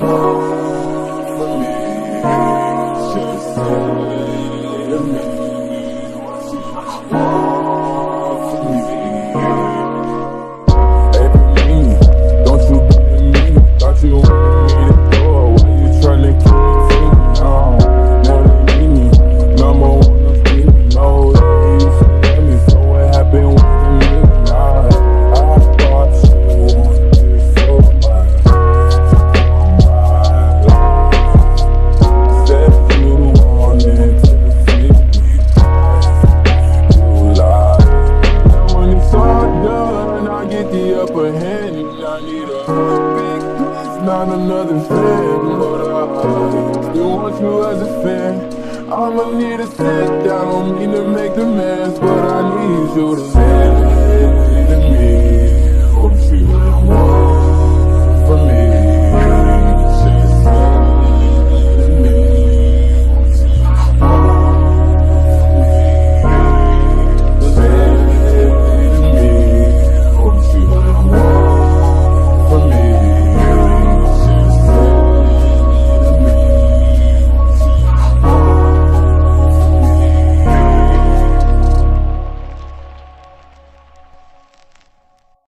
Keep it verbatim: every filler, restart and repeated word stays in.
want from me? Just say to me what you want from me. Hey, for me, don't you blame me? Thought you wanted me to go. Why you tryna keep me from me now? Now they need me, number one of me. No, they used to let me. So what happened with me now? I thought you wanted this for my life. Said you wanted to see me, you lied. Now when it's all done, I get the upper hand. And I need a big piece, not another fan. But I still want you as a fan. I'ma need a sit down, don't mean to make demands, but I need you to say to me what you want.